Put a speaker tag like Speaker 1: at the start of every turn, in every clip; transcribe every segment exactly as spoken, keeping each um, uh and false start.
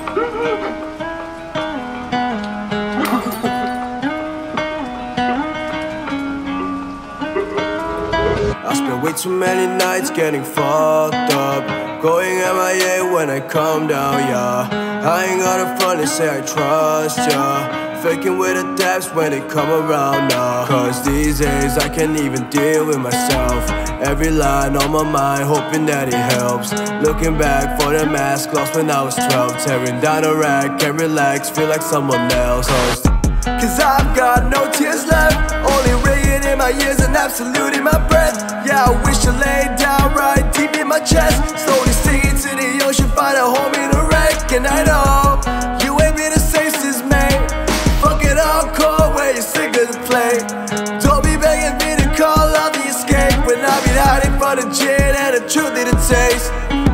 Speaker 1: I spent way too many nights getting fucked up, going M I A when I come down, yeah. I ain't gonna front and say I trust ya, faking with the depths when they come around now. Cause these days I can't even deal with myself. Every line on my mind, hoping that it helps. Looking back for the mask lost when I was twelve, tearing down a rack, can't relax, feel like someone else. Cause, Cause I've got no tears left, only ringing in my ears and absolute in my breath. Yeah, I wish I laid down right deep in my chest, slowly sinking to the ocean, find a home in a wreck. And I know you ain't been the same since May. Fuck it all cold when you're sick of the play. Don't be begging me to call out the escape when I've been hiding from the gin and the truth didn't taste.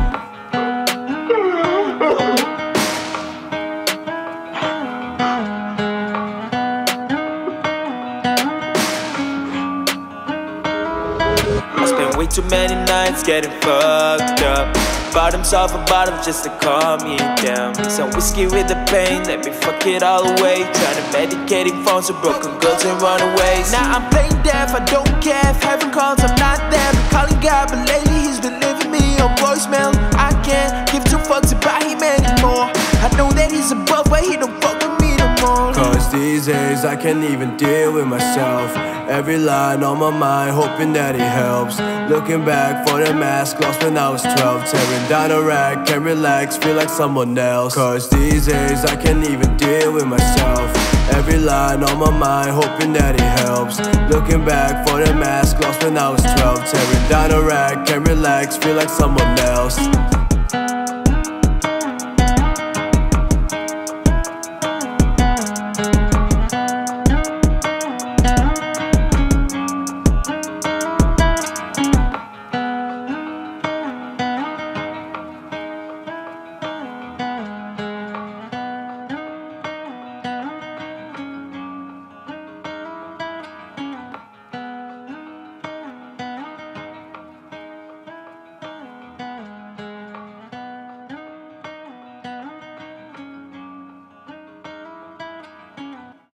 Speaker 2: I spent way too many nights getting fucked up, bottoms off a bottom just to calm me down. Some whiskey with the pain, let me fuck it all away. Trying to medicating phones with broken girls and runaways. Now I'm playing deaf, I don't care if heaven calls, I'm not there. Been calling God, but lately he's been leaving me on voicemail. I can't give two fucks about him anymore. I know that he's above, but he don't fuck with me no more.
Speaker 1: Cause these days I can't even deal with myself. Every line on my mind, hoping that it helps. Looking back for the mask lost when I was twelve, tearing down a rack, can't relax, feel like someone else. Cause these days I can't even deal with myself. Every line on my mind, hoping that it helps. Looking back for the mask lost when I was twelve, tearing down a rack, can't relax, feel like someone else.